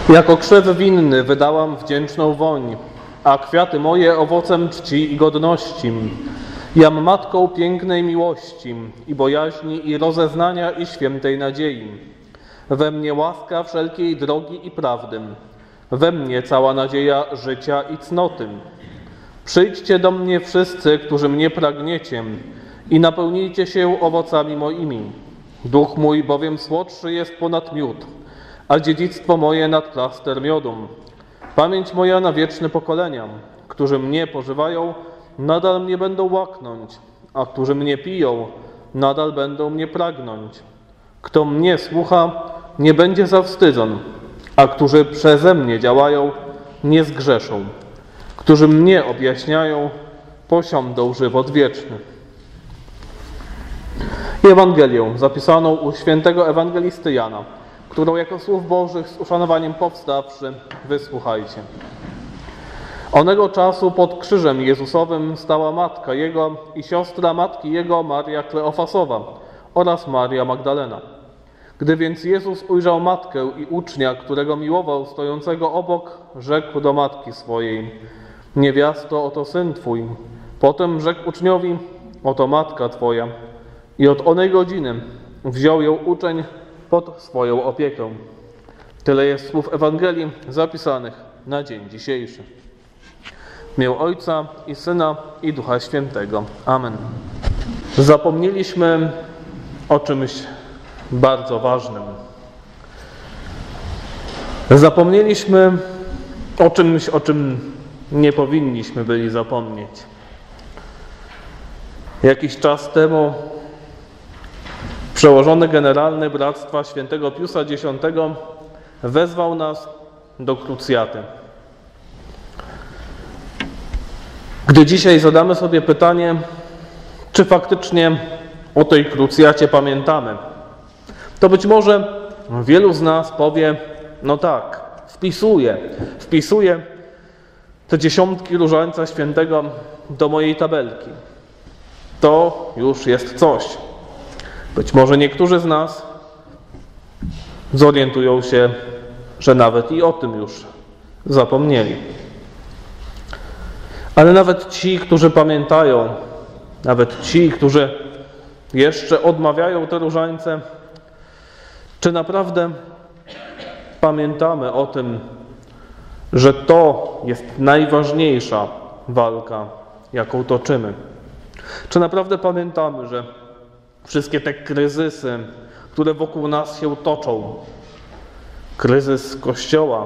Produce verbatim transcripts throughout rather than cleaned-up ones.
Jako krzew winny wydałam wdzięczną woń, a kwiaty moje owocem czci i godności. Jam matką pięknej miłości i bojaźni i rozeznania i świętej nadziei. We mnie łaska wszelkiej drogi i prawdy. We mnie cała nadzieja życia i cnoty. Przyjdźcie do mnie wszyscy, którzy mnie pragniecie i napełnijcie się owocami moimi. Duch mój bowiem słodszy jest ponad miód, a dziedzictwo moje nad plaster miodu. Pamięć moja na wieczne pokolenia, którzy mnie pożywają, nadal mnie będą łaknąć, a którzy mnie piją, nadal będą mnie pragnąć. Kto mnie słucha, nie będzie zawstydzony, a którzy przeze mnie działają, nie zgrzeszą. Którzy mnie objaśniają, posiądą żywot wieczny. I Ewangelię zapisaną u świętego ewangelisty Jana, którą jako słów Bożych z uszanowaniem powstawszy wysłuchajcie. Onego czasu pod krzyżem Jezusowym stała matka Jego i siostra matki Jego, Maria Kleofasowa oraz Maria Magdalena. Gdy więc Jezus ujrzał matkę i ucznia, którego miłował, stojącego obok, rzekł do matki swojej: niewiasto, oto syn Twój. Potem rzekł uczniowi: oto matka Twoja. I od onej godziny wziął ją uczeń pod swoją opiekę. Tyle jest słów Ewangelii zapisanych na dzień dzisiejszy. W imię Ojca i Syna i Ducha Świętego. Amen. Zapomnieliśmy o czymś bardzo ważnym. Zapomnieliśmy o czymś, o czym nie powinniśmy byli zapomnieć. Jakiś czas temu przełożony generalny Bractwa Świętego Piusa Dziesiątego wezwał nas do krucjaty. Gdy dzisiaj zadamy sobie pytanie, czy faktycznie o tej krucjacie pamiętamy, to być może wielu z nas powie: no tak, wpisuję, wpisuję te dziesiątki Różańca Świętego do mojej tabelki. To już jest coś. Być może niektórzy z nas zorientują się, że nawet i o tym już zapomnieli. Ale nawet ci, którzy pamiętają, nawet ci, którzy jeszcze odmawiają te różańce, czy naprawdę pamiętamy o tym, że to jest najważniejsza walka, jaką toczymy? Czy naprawdę pamiętamy, że wszystkie te kryzysy, które wokół nas się toczą, kryzys Kościoła,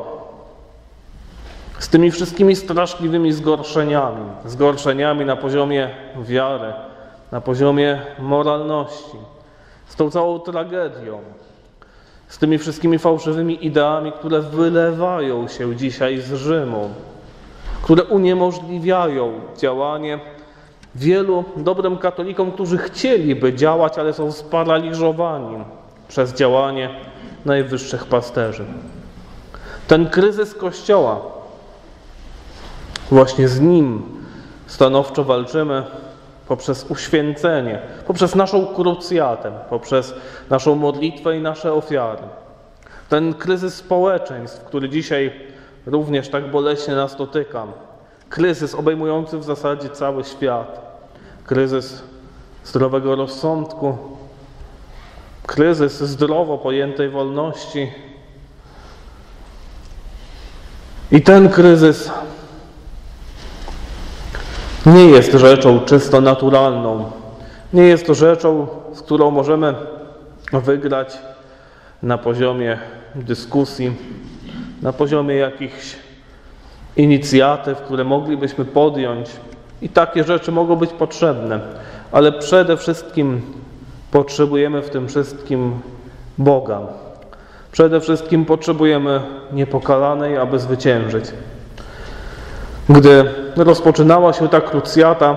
z tymi wszystkimi straszliwymi zgorszeniami, zgorszeniami na poziomie wiary, na poziomie moralności, z tą całą tragedią, z tymi wszystkimi fałszywymi ideami, które wylewają się dzisiaj z Rzymu, które uniemożliwiają działanie wielu dobrym katolikom, którzy chcieliby działać, ale są sparaliżowani przez działanie najwyższych pasterzy. Ten kryzys Kościoła, właśnie z nim stanowczo walczymy poprzez uświęcenie, poprzez naszą krucjatę, poprzez naszą modlitwę i nasze ofiary. Ten kryzys społeczeństw, który dzisiaj również tak boleśnie nas dotyka, kryzys obejmujący w zasadzie cały świat, kryzys zdrowego rozsądku, kryzys zdrowo pojętej wolności. I ten kryzys nie jest rzeczą czysto naturalną. Nie jest to rzeczą, z którą możemy wygrać na poziomie dyskusji, na poziomie jakichś inicjatyw, które moglibyśmy podjąć. I takie rzeczy mogą być potrzebne, ale przede wszystkim potrzebujemy w tym wszystkim Boga. Przede wszystkim potrzebujemy niepokalanej, aby zwyciężyć. Gdy rozpoczynała się ta krucjata,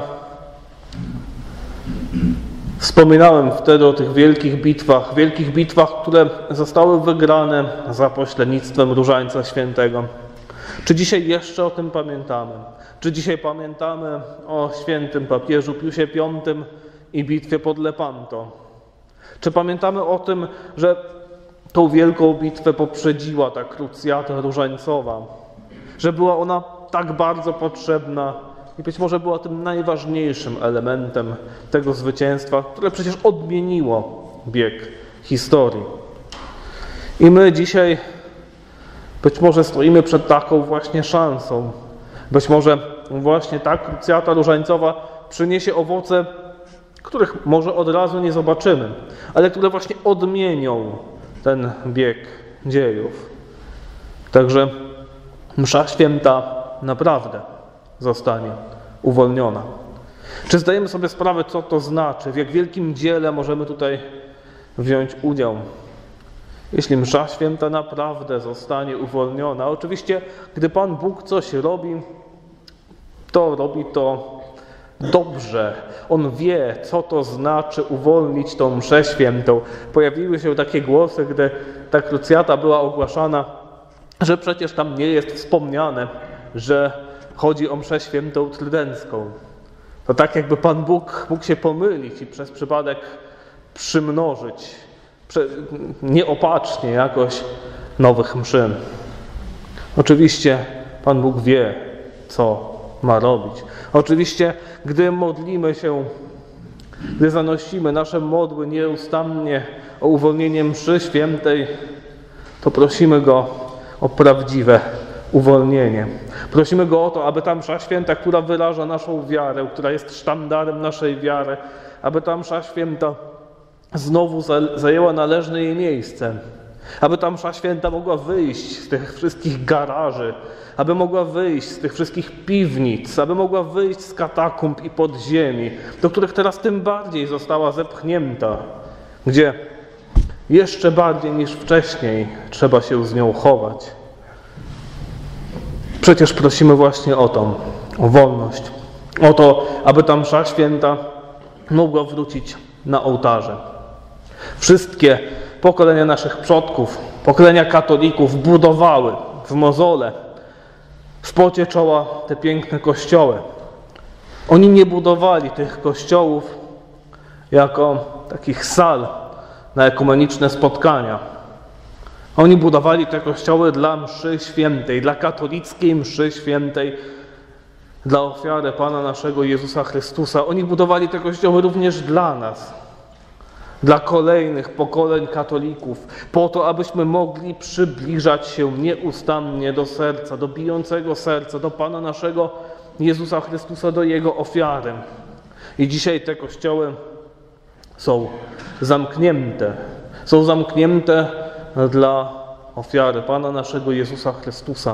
wspominałem wtedy o tych wielkich bitwach, wielkich bitwach, które zostały wygrane za pośrednictwem Różańca Świętego. Czy dzisiaj jeszcze o tym pamiętamy? Czy dzisiaj pamiętamy o świętym papieżu Piusie Piątym i bitwie pod Lepanto? Czy pamiętamy o tym, że tą wielką bitwę poprzedziła ta krucjata różańcowa, że była ona tak bardzo potrzebna i być może była tym najważniejszym elementem tego zwycięstwa, które przecież odmieniło bieg historii. I my dzisiaj być może stoimy przed taką właśnie szansą. Być może właśnie ta krucjata różańcowa przyniesie owoce, których może od razu nie zobaczymy, ale które właśnie odmienią ten bieg dziejów. Także msza święta naprawdę zostanie uwolniona. Czy zdajemy sobie sprawę, co to znaczy, w jak wielkim dziele możemy tutaj wziąć udział? Jeśli msza święta naprawdę zostanie uwolniona, oczywiście, gdy Pan Bóg coś robi, to robi to dobrze. On wie, co to znaczy uwolnić tą mszę świętą. Pojawiły się takie głosy, gdy ta krucjata była ogłaszana, że przecież tam nie jest wspomniane, że chodzi o mszę świętą trydencką. To tak jakby Pan Bóg mógł się pomylić i przez przypadek przymnożyć nieopatrznie jakoś nowych mszy. Oczywiście Pan Bóg wie, co ma robić. Oczywiście, gdy modlimy się, gdy zanosimy nasze modły nieustannie o uwolnienie mszy świętej, to prosimy Go o prawdziwe uwolnienie. Prosimy Go o to, aby ta msza święta, która wyraża naszą wiarę, która jest sztandarem naszej wiary, aby ta msza święta znowu zajęła należne jej miejsce. Aby ta msza święta mogła wyjść z tych wszystkich garaży, aby mogła wyjść z tych wszystkich piwnic, aby mogła wyjść z katakumb i podziemi, do których teraz tym bardziej została zepchnięta, gdzie jeszcze bardziej niż wcześniej trzeba się z nią chować. Przecież prosimy właśnie o to, o wolność, o to, aby ta msza święta mogła wrócić na ołtarze. Wszystkie pokolenia naszych przodków, pokolenia katolików budowały w mozole, w pocie czoła te piękne kościoły. Oni nie budowali tych kościołów jako takich sal na ekumeniczne spotkania. Oni budowali te kościoły dla mszy świętej, dla katolickiej mszy świętej, dla ofiary Pana naszego Jezusa Chrystusa. Oni budowali te kościoły również dla nas, dla kolejnych pokoleń katolików, po to, abyśmy mogli przybliżać się nieustannie do serca, do bijącego serca, do Pana naszego Jezusa Chrystusa, do Jego ofiary. I dzisiaj te kościoły są zamknięte. Są zamknięte dla ofiary Pana naszego Jezusa Chrystusa.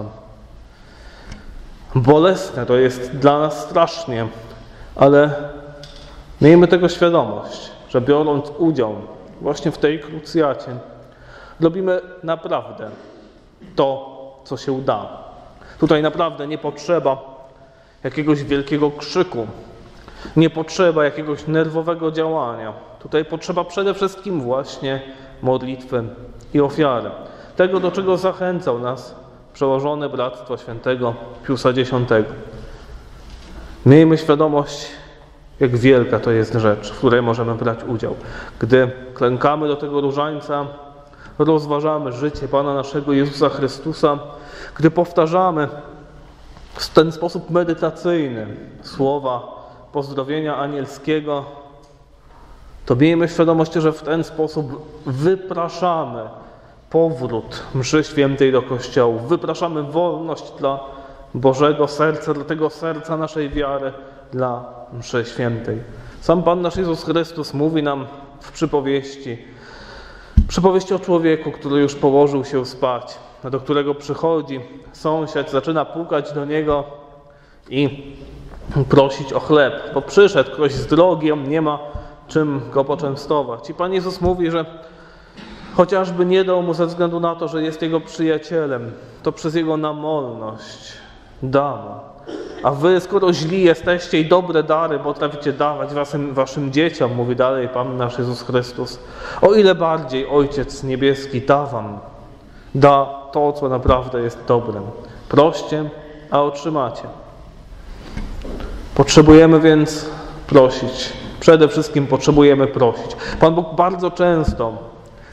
Bolesne to jest dla nas strasznie, ale miejmy tego świadomość, że biorąc udział właśnie w tej krucjacie, robimy naprawdę to, co się da. Tutaj naprawdę nie potrzeba jakiegoś wielkiego krzyku, nie potrzeba jakiegoś nerwowego działania. Tutaj potrzeba przede wszystkim właśnie modlitwy i ofiary. Tego, do czego zachęcał nas przełożony Bractwa Świętego Piusa Dziesiątego. Miejmy świadomość, jak wielka to jest rzecz, w której możemy brać udział. Gdy klękamy do tego różańca, rozważamy życie Pana naszego Jezusa Chrystusa, gdy powtarzamy w ten sposób medytacyjny słowa pozdrowienia anielskiego, to miejmy świadomość, że w ten sposób wypraszamy powrót mszy świętej do Kościołów, wypraszamy wolność dla Bożego serca, dla tego serca naszej wiary, dla mszy świętej. Sam Pan nasz Jezus Chrystus mówi nam w przypowieści, przypowieści o człowieku, który już położył się spać, do którego przychodzi sąsiad, zaczyna pukać do niego i prosić o chleb, bo przyszedł ktoś z drogi, on nie ma czym go poczęstować. I Pan Jezus mówi, że chociażby nie dał mu ze względu na to, że jest jego przyjacielem, to przez jego namolność da mu. A wy, skoro źli jesteście i dobre dary potraficie dawać waszym, waszym dzieciom, mówi dalej Pan nasz Jezus Chrystus, o ile bardziej Ojciec Niebieski da wam, da to, co naprawdę jest dobrem. Proście, a otrzymacie. Potrzebujemy więc prosić. Przede wszystkim potrzebujemy prosić. Pan Bóg bardzo często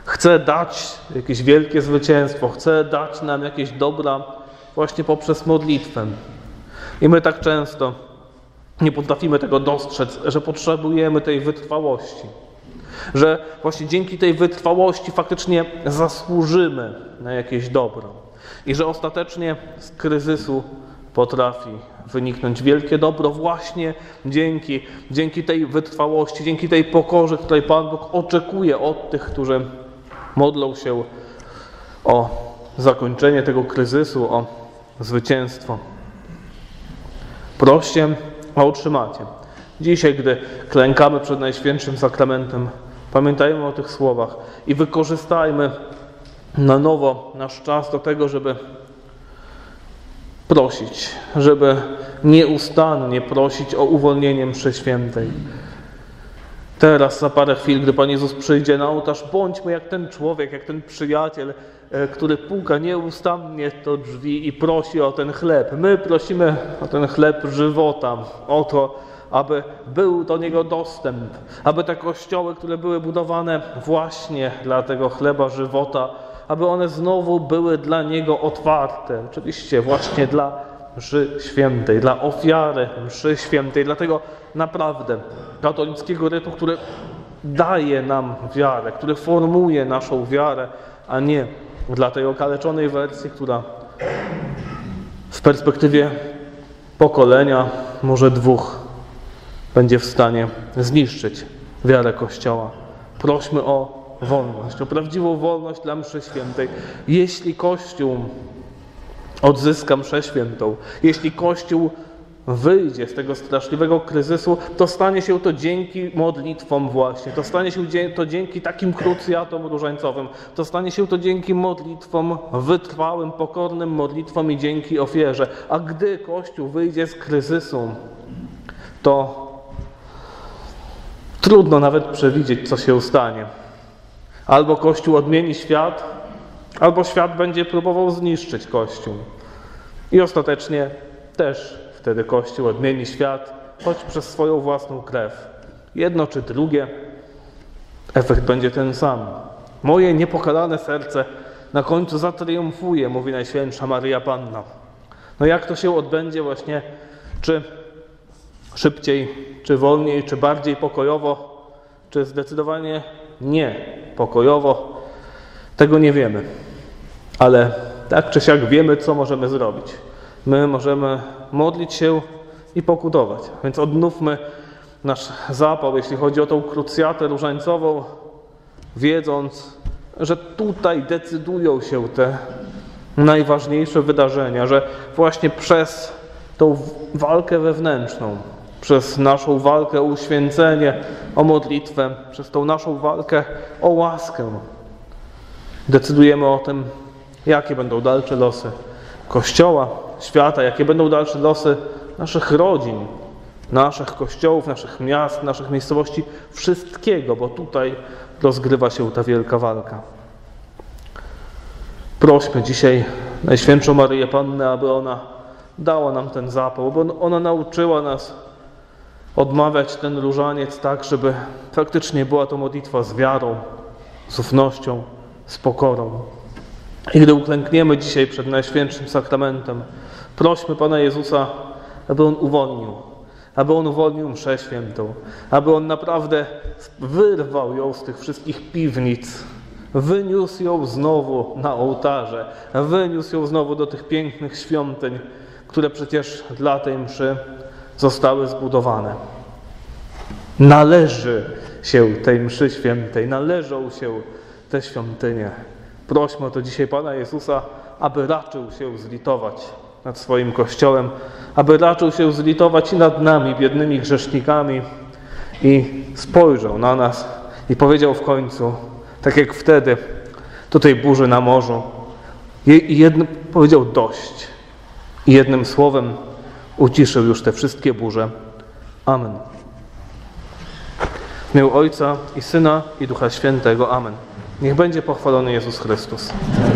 chce dać jakieś wielkie zwycięstwo, chce dać nam jakieś dobra właśnie poprzez modlitwę. I my tak często nie potrafimy tego dostrzec, że potrzebujemy tej wytrwałości. Że właśnie dzięki tej wytrwałości faktycznie zasłużymy na jakieś dobro. I że ostatecznie z kryzysu potrafi wyniknąć wielkie dobro właśnie dzięki, dzięki tej wytrwałości, dzięki tej pokorze, której Pan Bóg oczekuje od tych, którzy modlą się o zakończenie tego kryzysu, o zwycięstwo. Proście, a otrzymacie. Dzisiaj, gdy klękamy przed Najświętszym Sakramentem, pamiętajmy o tych słowach i wykorzystajmy na nowo nasz czas do tego, żeby prosić, żeby nieustannie prosić o uwolnienie mszy świętej. Teraz, za parę chwil, gdy Pan Jezus przyjdzie na ołtarz, bądźmy jak ten człowiek, jak ten przyjaciel, który puka nieustannie do drzwi i prosi o ten chleb. My prosimy o ten chleb żywota, o to, aby był do niego dostęp, aby te kościoły, które były budowane właśnie dla tego chleba żywota, aby one znowu były dla niego otwarte. Oczywiście właśnie dla mszy świętej, dla ofiary mszy świętej, dla tego naprawdę katolickiego rytu, który daje nam wiarę, który formuje naszą wiarę, a nie dla tej okaleczonej wersji, która w perspektywie pokolenia, może dwóch, będzie w stanie zniszczyć wiarę Kościoła. Prośmy o wolność, o prawdziwą wolność dla mszy świętej. Jeśli Kościół odzyska mszę świętą, jeśli Kościół wyjdzie z tego straszliwego kryzysu, to stanie się to dzięki modlitwom właśnie, to stanie się to dzięki takim krucjatom różańcowym, to stanie się to dzięki modlitwom wytrwałym, pokornym modlitwom i dzięki ofierze. A gdy Kościół wyjdzie z kryzysu, to trudno nawet przewidzieć, co się stanie. Albo Kościół odmieni świat, albo świat będzie próbował zniszczyć Kościół. I ostatecznie też wtedy Kościół odmieni świat, choć przez swoją własną krew. Jedno czy drugie, efekt będzie ten sam. Moje niepokalane serce na końcu zatriumfuje, mówi Najświętsza Maryja Panna. No jak to się odbędzie właśnie, czy szybciej, czy wolniej, czy bardziej pokojowo, czy zdecydowanie nie pokojowo, tego nie wiemy. Ale tak czy siak wiemy, co możemy zrobić. My możemy modlić się i pokutować. Więc odnówmy nasz zapał, jeśli chodzi o tą krucjatę różańcową, wiedząc, że tutaj decydują się te najważniejsze wydarzenia, że właśnie przez tą walkę wewnętrzną, przez naszą walkę o uświęcenie, o modlitwę, przez tą naszą walkę o łaskę decydujemy o tym, jakie będą dalsze losy Kościoła, świata, jakie będą dalsze losy naszych rodzin, naszych kościołów, naszych miast, naszych miejscowości, wszystkiego, bo tutaj rozgrywa się ta wielka walka. Prośmy dzisiaj Najświętszą Maryję Pannę, aby ona dała nam ten zapał, bo ona nauczyła nas odmawiać ten różaniec tak, żeby faktycznie była to modlitwa z wiarą, z ufnością, z pokorą. I gdy uklękniemy dzisiaj przed Najświętszym Sakramentem, prośmy Pana Jezusa, aby On uwolnił, aby On uwolnił mszę świętą, aby On naprawdę wyrwał ją z tych wszystkich piwnic, wyniósł ją znowu na ołtarze, wyniósł ją znowu do tych pięknych świątyń, które przecież dla tej mszy zostały zbudowane. Należy się tej mszy świętej, należą się te świątynie. Prośmy o to dzisiaj Pana Jezusa, aby raczył się zlitować nad swoim Kościołem, aby raczył się zlitować i nad nami, biednymi grzesznikami, i spojrzał na nas i powiedział w końcu, tak jak wtedy, do tej burzy na morzu, i jednym, powiedział dość. I jednym słowem uciszył już te wszystkie burze. Amen. W imię Ojca i Syna i Ducha Świętego. Amen. Niech będzie pochwalony Jezus Chrystus.